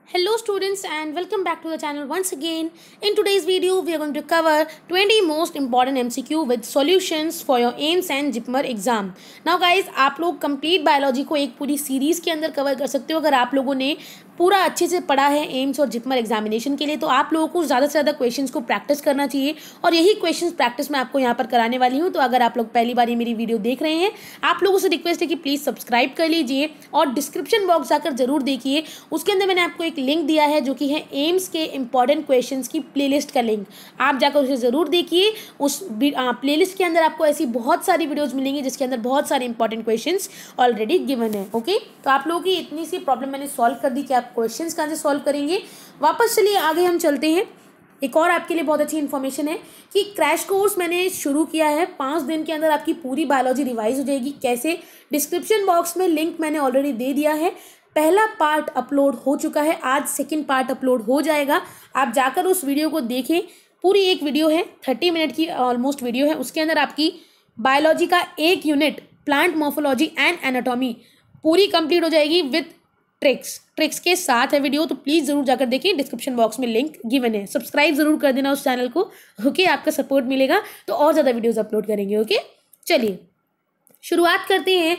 Hello students and welcome back to the channel once again. In today's video we are going to cover 20 most important MCQ with solutions for your AIMS and JIPMER exam. Now guys आप लोग complete biology को एक पूरी series के अंदर cover कर सकते हो अगर आप लोगों ने पूरा अच्छे से पढ़ा है एम्स और जिपमर एग्जामिनेशन के लिए। तो आप लोगों को ज़्यादा से ज़्यादा क्वेश्चंस को प्रैक्टिस करना चाहिए और यही क्वेश्चंस प्रैक्टिस मैं आपको यहाँ पर कराने वाली हूँ। तो अगर आप लोग पहली बार ये मेरी वीडियो देख रहे हैं, आप लोगों से रिक्वेस्ट है कि प्लीज़ सब्सक्राइब कर लीजिए और डिस्क्रिप्शन बॉक्स जाकर जरूर देखिए। उसके अंदर मैंने आपको एक लिंक दिया है जो कि है एम्स के इंपॉर्टेंट क्वेश्चंस की प्लेलिस्ट का लिंक। आप जाकर उसे ज़रूर देखिए। उस प्लेलिस्ट के अंदर आपको ऐसी बहुत सारी वीडियोज़ मिलेंगी जिसके अंदर बहुत सारे इंपॉर्टेंट क्वेश्चंस ऑलरेडी गिवन है। ओके, तो आप लोगों की इतनी सी प्रॉब्लम मैंने सॉल्व कर दी कि आप क्वेश्चंस कहाँ से सॉल्व करेंगे। वापस चलिए आगे हम चलते हैं। एक और आपके लिए बहुत अच्छी इन्फॉर्मेशन है कि क्रैश कोर्स मैंने शुरू किया है। 5 दिन के अंदर आपकी पूरी बायोलॉजी रिवाइज हो जाएगी। कैसे? डिस्क्रिप्शन बॉक्स में लिंक मैंने ऑलरेडी दे दिया है। पहला पार्ट अपलोड हो चुका है, आज सेकंड पार्ट अपलोड हो जाएगा। आप जाकर उस वीडियो को देखें। पूरी एक वीडियो है, 30 मिनट की ऑलमोस्ट वीडियो है। उसके अंदर आपकी बायोलॉजी का एक unit plant morphology and anatomy पूरी कंप्लीट हो जाएगी विद ट्रिक्स के साथ है वीडियो। तो प्लीज़ ज़रूर जाकर देखिए, डिस्क्रिप्शन बॉक्स में लिंक गिवन है। सब्सक्राइब ज़रूर कर देना उस चैनल को। ओके, आपका सपोर्ट मिलेगा तो और ज़्यादा वीडियोज़ अपलोड करेंगे। ओके, चलिए शुरुआत करते हैं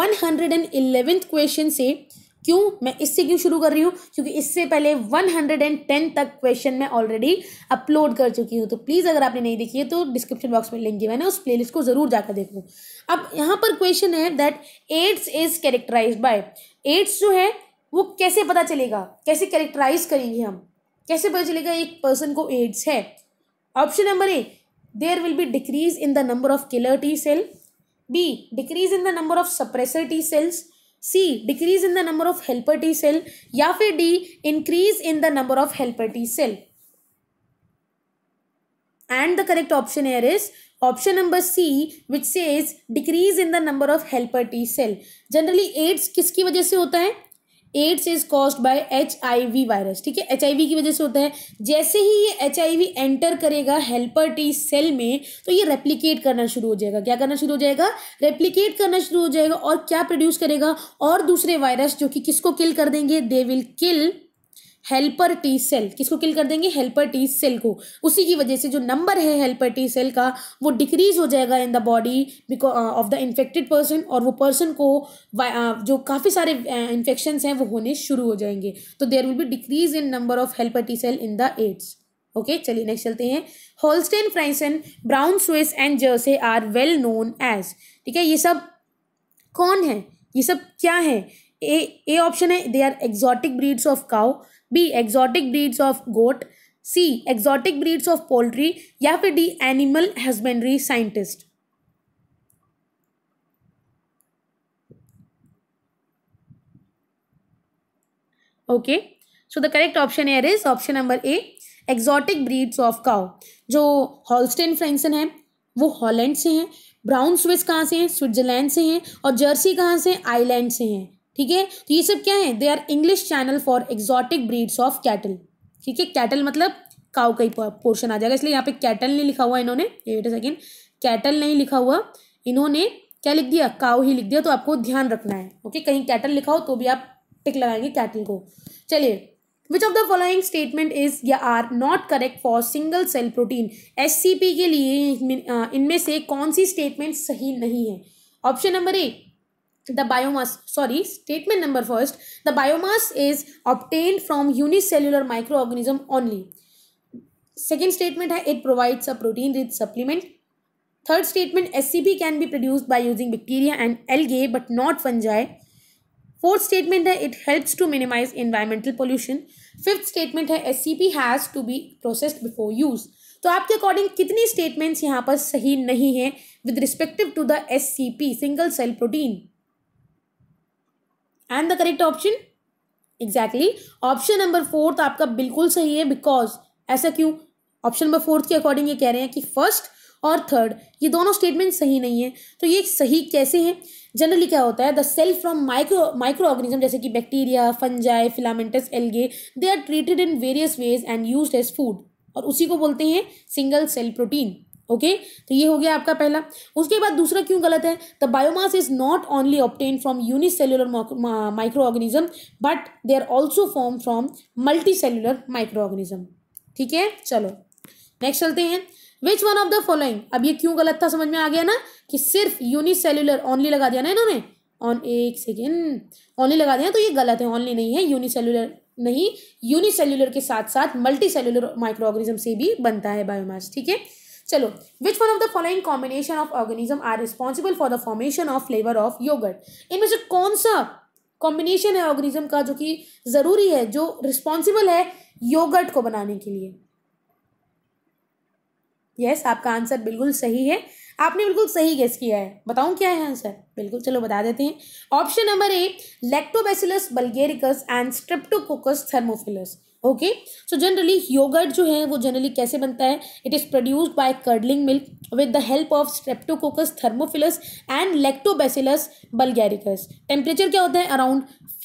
111th क्वेश्चन से। मैं इससे क्यों शुरू कर रही हूँ? क्योंकि इससे पहले 110 तक क्वेश्चन मैं ऑलरेडी अपलोड कर चुकी हूँ। तो प्लीज़ अगर आपने नहीं देखी है तो डिस्क्रिप्शन बॉक्स में लिंक गिवन है, उस प्लेलिस्ट को ज़रूर जाकर देखो। अब यहाँ पर क्वेश्चन है that AIDS is characterized by. AIDS जो है वो कैसे पता चलेगा, कैसे कैरेक्टराइज करेंगे हम, कैसे पता चलेगा एक पर्सन को एड्स है? Option number A, there will be decrease in the number of killer T cell. B, decrease in the number of suppressor T cells. C, decrease in the number of helper T cell. या फिर D, increase in the number of helper T cell. And the correct option here is option number C, which says decrease in the number of helper T cell. Generally AIDS किसकी वजह से होता है? AIDS is caused by HIV virus. ठीक है, HIV की वजह से होता है। जैसे ही ये HIV एंटर करेगा हेल्पर टी सेल में तो ये रेप्लिकेट करना शुरू हो जाएगा। क्या करना शुरू हो जाएगा? रेप्लिकेट करना शुरू हो जाएगा। और क्या प्रोड्यूस करेगा? और दूसरे वायरस जो कि किसको किल कर देंगे? They will kill helper T cell. किसको किल कर देंगे? हेल्पर टी सेल को। उसी की वजह से जो नंबर है हेल्पर टी सेल का वो डिक्रीज हो जाएगा in the body because of the infected person. और वो पर्सन को जो काफ़ी सारे इन्फेक्शंस हैं वो होने शुरू हो जाएंगे। तो there will be decrease in number of helper T cell in the AIDS. Okay, चलिए नेक्स्ट चलते हैं। Holstein Friesian, brown Swiss and Jersey are well known as. ठीक है, ये सब कौन है? ये सब क्या है? ए ऑप्शन है they are exotic breeds of cow. B, exotic breeds of goat. C, exotic breeds of poultry. या फिर D, animal husbandry scientist. Okay, so the correct option here is option number A, exotic breeds of cow. जो Holstein Friesen है वो Holland से हैं। Brown Swiss कहाँ से हैं? स्विट्जरलैंड से हैं। और जर्सी कहाँ से? आइलैंड से हैं। ठीक है, तो ये सब क्या है? They are English channel for exotic breeds of cattle. ठीक है, कैटल मतलब काउ का ही पोर्शन आ जाएगा, इसलिए यहाँ पे कैटल नहीं लिखा हुआ इन्होंने। वेट अ सेकेंड, कैटल नहीं लिखा हुआ, इन्होंने क्या लिख दिया? काउ ही लिख दिया। तो आपको ध्यान रखना है। ओके, कहीं कैटल लिखा हो तो भी आप टिक लगाएंगे कैटल को। चलिए, which of the following statement is या are not correct for single cell protein. SCP के लिए इनमें से कौन सी स्टेटमेंट सही नहीं है? Option number A, the biomass, sorry, statement number first, the biomass is obtained from unicellular microorganism only. Second statement है it provides a protein rich supplement. Third statement, SCP can be produced by using bacteria and algae but not fungi. Fourth statement है it helps to minimize environmental pollution. Fifth statement है SCP has to be processed before use. तो आपके according कितनी statements यहाँ पर सही नहीं है with respective to the SCP, single cell protein? And the correct option exactly option number 4 आपका बिल्कुल सही है। बिकॉज ऐसा क्यों? ऑप्शन नंबर 4 के अकॉर्डिंग ये कह रहे हैं कि फर्स्ट और थर्ड ये दोनों स्टेटमेंट सही नहीं है। तो ये सही कैसे हैं? जनरली क्या होता है? The cell from micro organism जैसे कि bacteria, fungi, filamentous, algae, they are treated in various ways and used as food. और उसी को बोलते हैं सिंगल सेल प्रोटीन। ओके तो ये हो गया आपका पहला। उसके बाद दूसरा क्यों गलत है, the biomass is not only obtain from unicellular micro organism but they are also form from multi cellular micro organism. ठीक है, चलो नेक्स्ट चलते हैं। Which one of the following, अब ये क्यों गलत था समझ में आ गया ना, कि सिर्फ यूनिसेल्युलर ओनली लगा दिया ना इन्होंने, ऑन एक सेकेंड ओनली लगा दिया तो ये गलत है, ओनली नहीं है, यूनिसेल्युलर नहीं, यूनिसेल्युलर के साथ साथ मल्टी सेल्युलर माइक्रो ऑर्गेनिज्म से भी बनता है बायोमास। ठीक है, चलो which one of the following combination of organism are responsible for the formation of flavour of yogurt, इनमें से कौन सा कॉम्बिनेशन है ऑर्गेनिज्म का जो कि जरूरी है, जो रिस्पॉन्सिबल है योगर्ट को बनाने के लिए। यस, आपका आंसर बिल्कुल सही है, आपने बिल्कुल सही गेस किया है। बताऊं क्या है आंसर, बिल्कुल चलो बता देते हैं। Option number A, lactobacillus bulgaricus and streptococcus thermophilus. Okay, so generally yogurt जो है वो जनरली कैसे बनता है, it is produced by curdling milk with the help of streptococcus thermophilus and lactobacillus bulgaricus. Temperature क्या होता है, अराउंड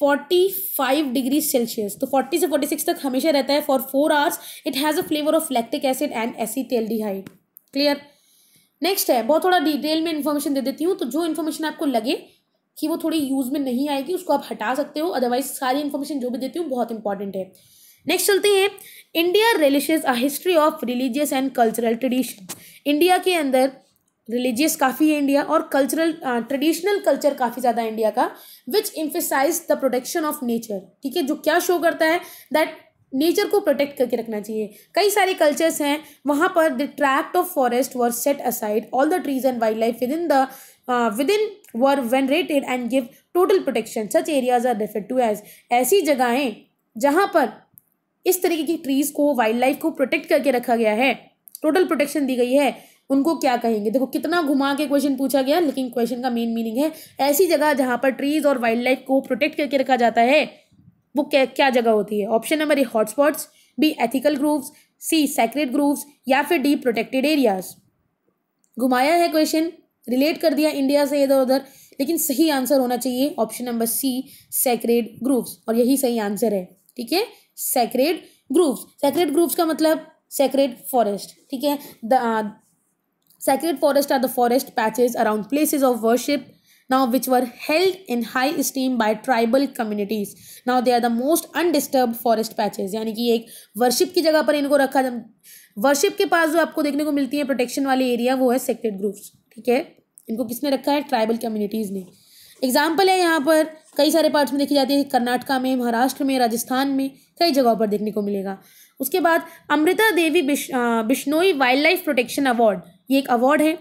45 डिग्री सेल्सियस, तो 40 से 46 तक हमेशा रहता है for 4 hours. It has a flavour of lactic acid and acetaldehyde. Clear. Next है, बहुत थोड़ा डिटेल में इन्फॉर्मेशन दे देती हूँ, तो जो इन्फॉर्मेशन आपको लगे कि वो थोड़ी यूज में नहीं आएगी उसको आप हटा सकते हो, अदरवाइज सारी इन्फॉर्मेशन जो भी देती हूँ बहुत इंपॉर्टेंट है। नेक्स्ट चलते हैं, India relishes a history of religious and cultural tradition. India के अंदर रिलीजियस काफ़ी है इंडिया, और कल्चरल ट्रेडिशनल कल्चर काफ़ी ज़्यादा है इंडिया का, which emphasise the protection of nature. ठीक है, जो क्या शो करता है, दैट नेचर को प्रोटेक्ट करके रखना चाहिए। कई सारे कल्चर्स हैं वहाँ पर, the tract of forest were set aside, all the trees and wildlife within were venerated and give total protection, such areas are referred to as. ऐसी जगहें जहाँ पर इस तरीके की ट्रीज को, वाइल्ड लाइफ को प्रोटेक्ट करके रखा गया है, टोटल प्रोटेक्शन दी गई है, उनको क्या कहेंगे। देखो कितना घुमा के क्वेश्चन पूछा गया, लेकिन क्वेश्चन का मेन मीनिंग है ऐसी जगह जहाँ पर ट्रीज और वाइल्ड लाइफ को प्रोटेक्ट करके रखा जाता है वो क्या जगह होती है। Option number A, hotspots, B ethical groves, C sacred groves, या फिर डी प्रोटेक्टेड एरियाज। घुमाया है क्वेश्चन, रिलेट कर दिया इंडिया से इधर उधर, लेकिन सही आंसर होना चाहिए option number C, sacred groves, और यही सही आंसर है। ठीक है, सैक्रेड ग्रूव्स। सैक्रेड ग्रूव्स का मतलब सैक्रेड फॉरेस्ट। ठीक है, the sacred forests are the forest patches around places of worship, now which were held in high esteem by tribal communities. Now they are the most undisturbed forest patches, यानी कि एक worship की जगह पर इनको रखा, वर्शिप के पास जो आपको देखने को मिलती है प्रोटेक्शन वाले एरिया वो है सेक्रेड ग्रुप्स। ठीक है, इनको किसने रखा है, ट्राइबल कम्युनिटीज़ ने। एग्जाम्पल है यहाँ पर कई सारे पार्ट्स में देखी जाती है, कर्नाटका में, महाराष्ट्र में, राजस्थान में, कई जगहों पर देखने को मिलेगा। उसके बाद Amrita Devi Bishnoi wildlife protection award, ये एक अवार्ड है,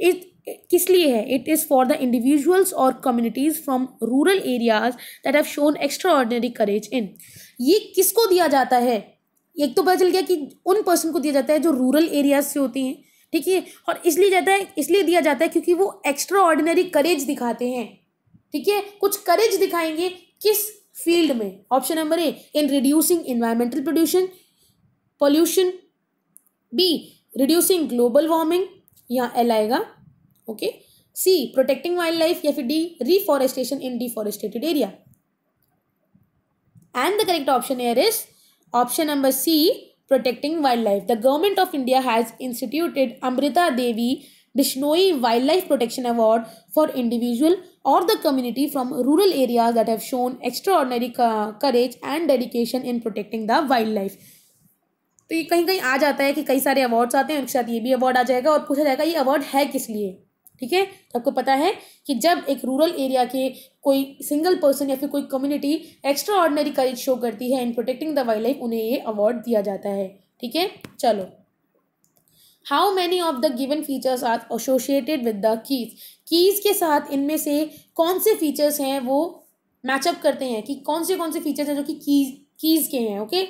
किस लिए है, it is for the individuals और communities from rural areas that have shown extraordinary courage in. ये किसको दिया जाता है, एक तो पता चल गया कि उन पर्सन को दिया जाता है जो रूरल एरियाज से होती हैं। ठीक है, और इसलिए दिया जाता है क्योंकि वो एक्स्ट्रा ऑर्डिनरी करेज दिखाते हैं। ठीक है, कुछ करेज दिखाएंगे किस फील्ड में। Option number A, in reducing environmental pollution, B reducing global warming, यहाँ एल आएगा। Okay, C protecting wildlife, या फिर D reforestation in deforested area. And the correct option here is option number C, protecting wildlife. The government of India has instituted Amrita Devi Bishnoi wildlife protection award for individual or the community from rural areas that have shown extraordinary courage and dedication in protecting the wildlife। तो ये कहीं कहीं आ जाता है कि कई सारे awards आते हैं, उनके साथ ये भी अवार्ड आ जाएगा और पूछा जाएगा ये अवार्ड है किस लिए। ठीक है, तो आपको पता है कि जब एक रूरल एरिया के कोई सिंगल पर्सन या फिर कोई community extraordinary courage show करती है in protecting the wildlife, उन्हें ये अवार्ड दिया जाता है। ठीक है, चलो, how many of the given features are associated with the keys. Keys के साथ इनमें से कौन से फीचर्स हैं वो मैचअप करते हैं, कि कौन से फीचर्स हैं जो कि कीज के हैं। ओके,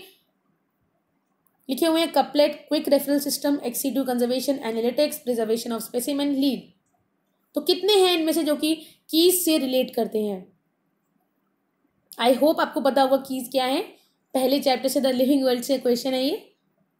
लिखे हुए हैं couplet, quick referral system, ex situ conservation, analytics, preservation of specimen, lead. तो कितने हैं इनमें से जो कि कीज से रिलेट करते हैं। आई होप आपको पता होगा कीज क्या है, पहले चैप्टर से द लिविंग वर्ल्ड से क्वेश्चन है ये।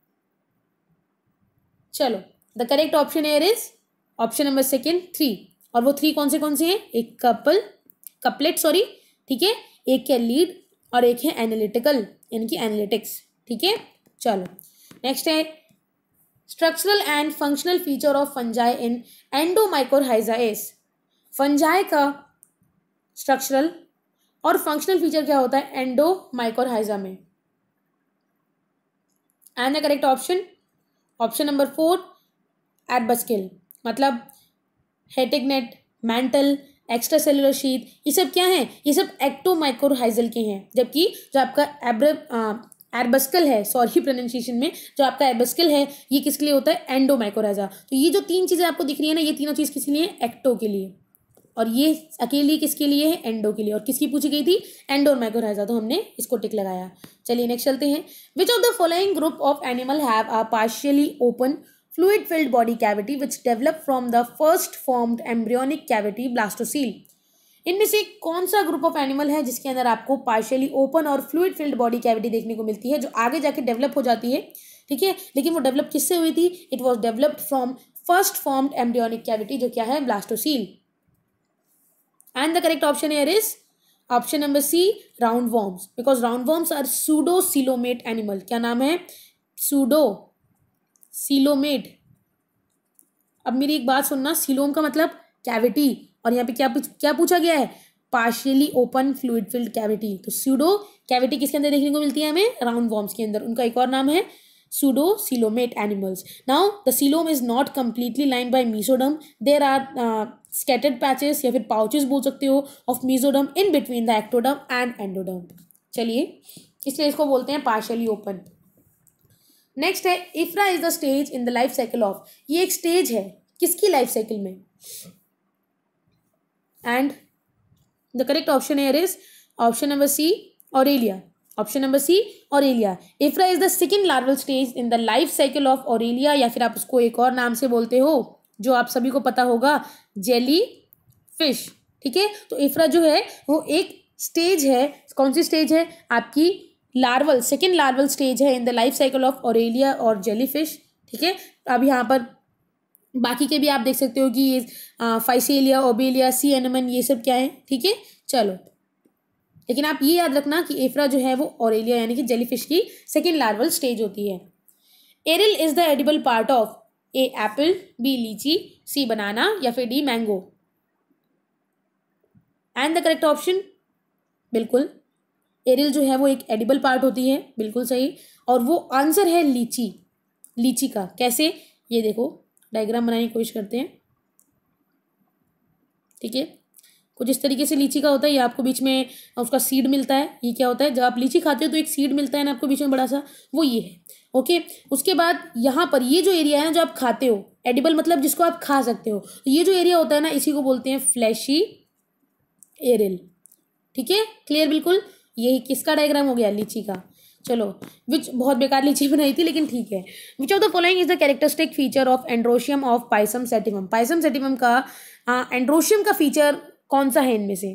चलो, the correct option here is option number second, 3। और वो 3 कौन से हैं, एक कपलेट सॉरी, ठीक है, एक है लीड और एक है एनालिटिकल यानी कि एनालिटिक्स। ठीक है, चलो नेक्स्ट है structural and functional feature of fungi in endomycorrhiza is. Fungi का स्ट्रक्चरल और फंक्शनल फीचर क्या होता है एंडोमाइकोरहाइजा में? And the correct option, option number 4 arbuscule, मतलब Hartig net, mantle, extracellular sheath, ये सब क्या है? ये सब एक्टोमाइकोरहाइजल के हैं। जबकि जो आपका एर्बस्कल है, सॉरी प्रोनाउंसिएशन में, जो आपका एर्बस्कल है ये किसके लिए होता है? एंडोमाइकोरहाइजा। तो ये जो 3 चीज़ें आपको दिख रही है ना, ये तीनों चीज़ किसके लिए? एक्टो के लिए, और ये अकेली किसके लिए है? एंडो के लिए। और किसकी पूछी गई थी? एंडोमाइकोरहाइजा, तो हमने इसको टिक लगाया। चलिए नेक्स्ट चलते हैं। Which of the following group of animal have a partially open fluid filled body cavity which developed from the first formed embryonic cavity blastocele? इनमें से कौन सा ग्रुप ऑफ एनिमल है जिसके अंदर आपको पार्शियली ओपन और फ्लूइड फिल्ड बॉडी कैविटी देखने को मिलती है, जो आगे जाके डेवलप हो जाती है, ठीक है? लेकिन वो डेवलप किससे हुई थी? It was developed from first formed embryonic cavity, जो क्या है? Blastocoel. And the correct option here is option number C, roundworms, because roundworms are pseudocoelomate animal. क्या नाम है? Pseudocoelomate. अब मेरी एक बात सुनना, सीलोम का मतलब कैविटी, और यहाँ पे क्या पूछा गया है? Partially open fluid filled cavity. तो सूडो कैविटी किसके अंदर देखने को मिलती है हमें? राउंड वॉर्म्स के अंदर। उनका एक और नाम है pseudocoelomate animals. Now the coelom is not completely lined by mesoderm, there are scattered patches या फिर पाउचेस बोल सकते हो of mesoderm in between the ectoderm and endoderm. चलिए, इसलिए इसको बोलते हैं पार्शियली ओपन। नेक्स्ट है ephyra is the stage in the life cycle of. ये एक स्टेज है किसकी लाइफ साइकिल में? And the correct option here is option number C, Aurelia. Option number C, Aurelia. Ephyra is the second larval stage in the life cycle of Aurelia, या फिर आप उसको एक और नाम से बोलते हो जो आप सभी को पता होगा, जेली फिश। ठीक है, तो इफ्रा जो है वो एक स्टेज है। कौन सी स्टेज है? आपकी लार्वल, सेकेंड लार्वल स्टेज है in the life cycle of Aurelia और जेलीफिश। ठीक है, अब यहाँ पर बाकी के भी आप देख सकते हो कि ये फाइसेलिया, ओबेलिया, सी एनेमन, ये सब क्या है? ठीक है, चलो, लेकिन आप ये याद रखना कि एफ्रा जो है वो ऑरेलिया यानी कि जेलीफिश की सेकेंड लार्वल स्टेज होती है। Aril is the edible part of A apple, B litchi, C banana, या फिर D mango. And the correct option, बिल्कुल एरिल जो है वो एक एडिबल पार्ट होती है, बिल्कुल सही। और वो आंसर है लीची। लीची का कैसे? ये देखो, डायग्राम बनाने की कोशिश करते हैं। ठीक है, कुछ इस तरीके से लीची का होता है। ये आपको बीच में उसका सीड मिलता है। ये क्या होता है? जब आप लीची खाते हो तो एक सीड मिलता है ना आपको बीच में बड़ा सा, वो ये है। ओके, उसके बाद यहाँ पर ये जो एरिया है ना जो आप खाते हो, एडिबल मतलब जिसको आप खा सकते हो, तो ये जो एरिया होता है ना इसी को बोलते हैं फ्लैशी एरिल। ठीक है, क्लियर बिल्कुल। ये किसका डायग्राम हो गया? लीची का। चलो, विच बहुत बेकार लीची बनाई थी लेकिन ठीक है। Which of the following is the characteristic feature of androecium of Pisum sativum? Pisum sativum का एंड्रोशियम का फीचर कौन सा है इनमें से?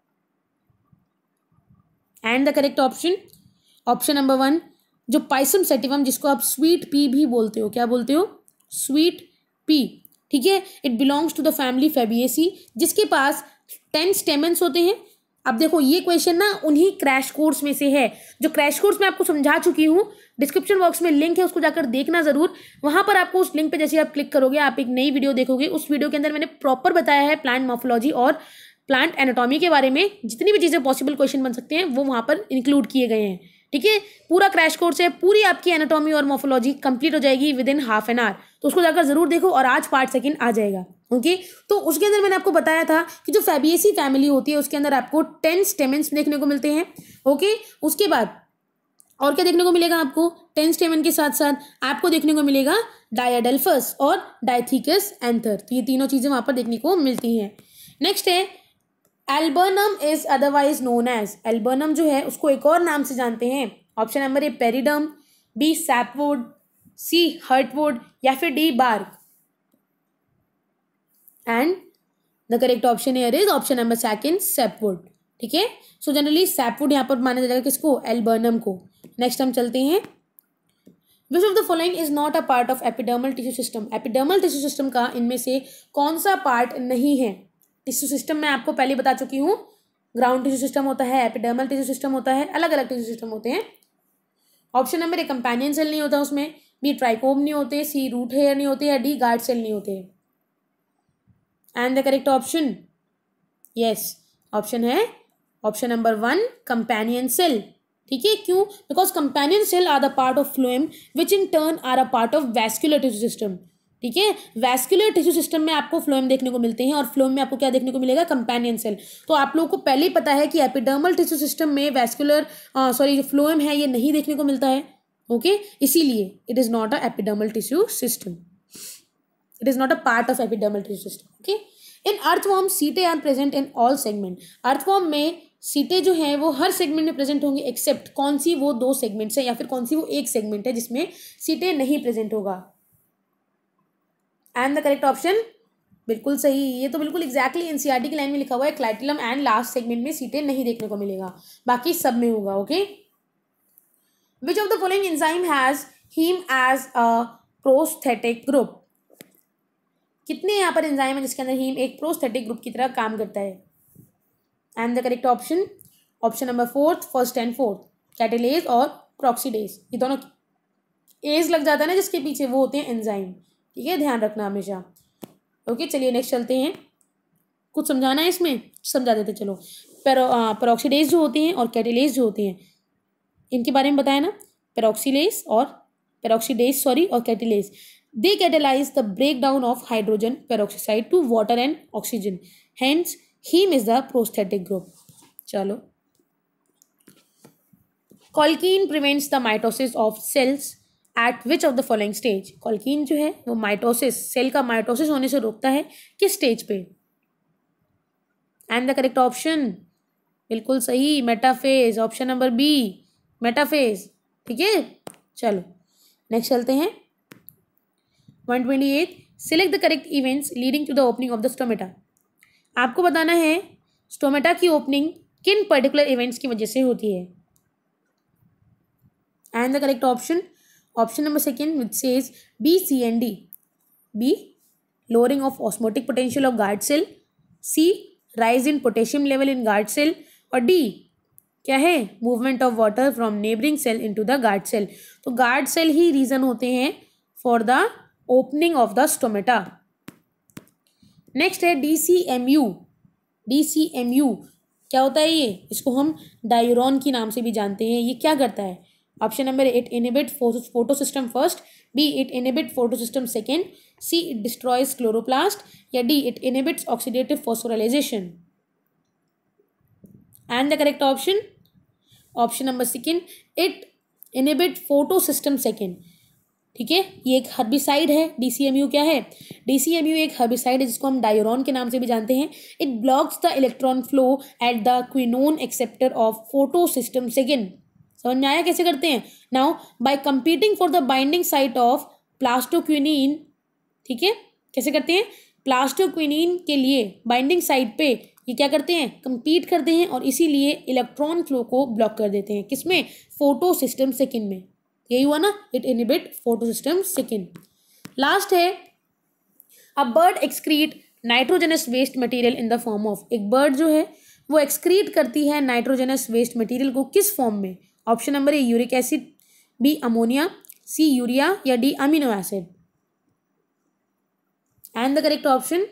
And the correct option, option number 1, जो पाइसम सेटिवम जिसको आप स्वीट पी भी बोलते हो, क्या बोलते हो? Sweet pea. ठीक है, it belongs to the family Fabaceae, जिसके पास 10 स्टेमन्स होते हैं। अब देखो, ये क्वेश्चन ना उन्हीं क्रैश कोर्स में से है जो क्रैश कोर्स में आपको समझा चुकी हूँ। डिस्क्रिप्शन बॉक्स में लिंक है, उसको जाकर देखना जरूर। वहां पर आपको उस लिंक पे जैसे आप क्लिक करोगे आप एक नई वीडियो देखोगे। उस वीडियो के अंदर मैंने प्रॉपर बताया है प्लांट मॉर्फोलॉजी और प्लांट एनाटॉमी के बारे में। जितनी भी चीज़ें पॉसिबल क्वेश्चन बन सकते हैं वो वहाँ पर इंक्लूड किए गए हैं। ठीक है, पूरा क्रैश कोर्स है, पूरी आपकी एनाटॉमी और मॉर्फोलॉजी कंप्लीट हो जाएगी within half an hour. तो उसको जाकर जरूर देखो, और आज पार्ट सेकंड आ जाएगा। ओके, तो उसके अंदर मैंने आपको बताया था कि जो फैबिएसी फैमिली होती है उसके अंदर आपको 10 स्टेमेंस देखने को मिलते हैं। ओके, उसके बाद और क्या देखने को मिलेगा आपको? 10 स्टेमन के साथ साथ आपको देखने को मिलेगा डायाडेल्फस और डायथीकस एंथर। तो ये तीनों चीजें वहां पर देखने को मिलती हैं। नेक्स्ट है alburnum is otherwise known as. Alburnum जो है उसको एक और नाम से जानते हैं। Option number A periderm, B sapwood, C heartwood, या फिर D bark. And the correct option here is option number second, sapwood. ठीक है, सो जनरली सैपवुड यहाँ पर माना जाएगा किसको? एल्बर्नम को। नेक्स्ट हम चलते हैं। Which of the following is not a part of epidermal tissue system? Epidermal tissue system का इनमें से कौन सा पार्ट नहीं है? टिश्यू सिस्टम मैं आपको पहले बता चुकी हूँ, ग्राउंड टिश्यू सिस्टम होता है, एपिडर्मल टिश्यू सिस्टम होता है, अलग अलग टिश्यू सिस्टम होते हैं। Option number A companion cell नहीं होता उसमें, बी ट्राइकोम नहीं होते, सी रूट हेयर नहीं होते, या डी गार्ड सेल नहीं होते। And the correct option, yes, option है ऑप्शन नंबर 1 कंपेनियन सेल। ठीक है, क्यों? Because companion cell are the part of phloem which in turn are a part of vascular tissue system. ठीक है, vascular tissue system में आपको phloem देखने को मिलते हैं और फ्लोएम में आपको क्या देखने को मिलेगा? Companion cell. तो आप लोगों को पहले ही पता है कि एपिडर्मल टिश्यू सिस्टम में वैस्कुलर जो फ्लोएम है ये नहीं देखने को मिलता है। ओके, इसीलिए it is not a epidermal tissue system, it is not a part of epidermal tissue system. Okay, in earthworm setae are present in all segment. Earthworm में सीटे जो है वो हर सेगमेंट में प्रेजेंट होंगे, एक्सेप्ट कौन सी? वो 2 सेगमेंट्स है या फिर कौन सी वो एक सेगमेंट है जिसमें सीटे नहीं प्रेजेंट होगा। एंड द करेक्ट ऑप्शन, बिल्कुल सही, ये तो बिल्कुल एग्जैक्टली एनसीईआरटी की लाइन में लिखा हुआ है, क्लाइटिलम एंड लास्ट सेगमेंट में सीटे नहीं देखने को मिलेगा, बाकी सब में होगा। Okay, which of the following enzyme has heme as a prosthetic group. कितने यहाँ पर एंजाइम है जिसके अंदर हीम एक प्रोस्थेटिक ग्रुप की तरह काम करता है? And the correct option, option number 4, first and fourth, catalase और प्रॉक्सीडेज। ये दोनों एज लग जाता है ना जिसके पीछे, वो होते हैं एंजाइम। ठीक है, ध्यान रखना हमेशा। ओके, चलिए नेक्स्ट चलते हैं। कुछ समझाना है इसमें? समझा देते चलो। पेरोक्सीडेज जो होते हैं और कैटेलेज जो होते हैं, इनके बारे में बताया ना, पेरोक्सीडेज और catalase. They catalyze the breakdown of hydrogen peroxide to water and oxygen. Hence, heme is the prosthetic group. चलो, Colchicine prevents the mitosis of cells at which of the following stage? Colchicine जो है वो mitosis, cell का mitosis होने से रोकता है किस स्टेज पे? एंड द करेक्ट ऑप्शन, बिल्कुल सही, metaphase, option number B, metaphase. ठीक है, चलो नेक्स्ट चलते हैं। 128, select the correct events leading to the opening of the stomata. आपको बताना है स्टोमेटा की ओपनिंग किन पर्टिकुलर इवेंट्स की वजह से होती है। And the correct option, option number 2 which says B, C and D. B, lowering of osmotic potential of guard cell, C, rise in potassium level in guard cell, और D क्या है? Movement of water from neighbouring cell into the guard cell. तो guard cell ही reason होते हैं for the opening of the stomata. Next है DCMU। DCMU क्या होता है ये? इसको हम डायूरॉन की नाम से भी जानते हैं। ये क्या करता है? Option number 8, inhibit photosystem first, B, it inhibit photosystem second, C, it destroys chloroplast, या D, it inhibits oxidative phosphorylation. And the correct option, option number 2, it inhibit photosystem second. ठीक है, ये एक हर्बिसाइड है। DCMU क्या है? DCMU एक herbicide है जिसको हम डायूरॉन के नाम से भी जानते हैं। It blocks the electron flow at the quinone acceptor of photosystem second. समझ में आया कैसे करते हैं? Now by competing for the binding site of plastoquinone. ठीक है, कैसे करते हैं? प्लास्टोक्विनीन के लिए बाइंडिंग साइट पे ये क्या करते हैं? कंपीट करते हैं और इसीलिए इलेक्ट्रॉन फ्लो को ब्लॉक कर देते हैं। किसमें? फोटोसिस्टम सेकेंड में। यही हुआ ना, it inhibit photosystem second. Last है, a bird excrete nitrogenous waste material in the form of. एक बर्ड जो है वो एक्सक्रीट करती है नाइट्रोजनस वेस्ट मटेरियल को किस फॉर्म में? Option number A, uric acid, B, ammonia, C, urea, या D, amino acid. And the correct option,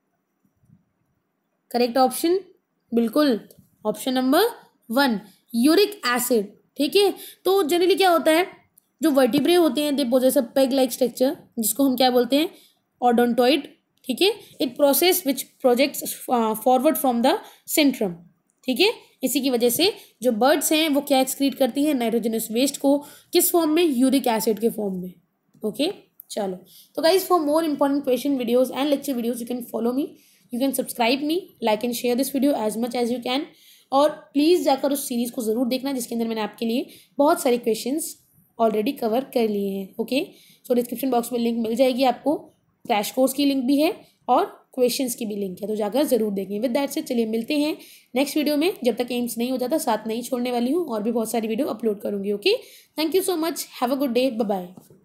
correct option बिल्कुल ऑप्शन नंबर 1, यूरिक एसिड। ठीक है, तो जनरली क्या होता है, जो वर्टिब्रे होते हैं they possess a peg like structure जिसको हम क्या बोलते हैं? ओडोंटॉइड। ठीक है, it process which projects forward from the centrum. ठीक है, इसी की वजह से जो बर्ड्स हैं वो क्या एक्सक्रीट करती हैं? नाइट्रोजनस वेस्ट को किस फॉर्म में? यूरिक एसिड के फॉर्म में। ओके, चलो, तो guys for more important question videos and lecture videos you can follow me, you can subscribe me, like and share this video as much as you can. और please जाकर उस series को ज़रूर देखना जिसके अंदर मैंने आपके लिए बहुत सारे क्वेश्चंस ऑलरेडी कवर कर लिए हैं। ओके, सो डिस्क्रिप्शन बॉक्स में लिंक मिल जाएगी आपको, क्रैश कोर्स की लिंक भी है और क्वेश्चंस की भी लिंक है, तो जाकर ज़रूर देखें। विद दैट से चलिए मिलते हैं नेक्स्ट वीडियो में। जब तक एम्स नहीं हो जाता साथ नहीं छोड़ने वाली हूँ, और भी बहुत सारी वीडियो अपलोड करूँगी। Okay, thank you so much, have a good day, bye bye.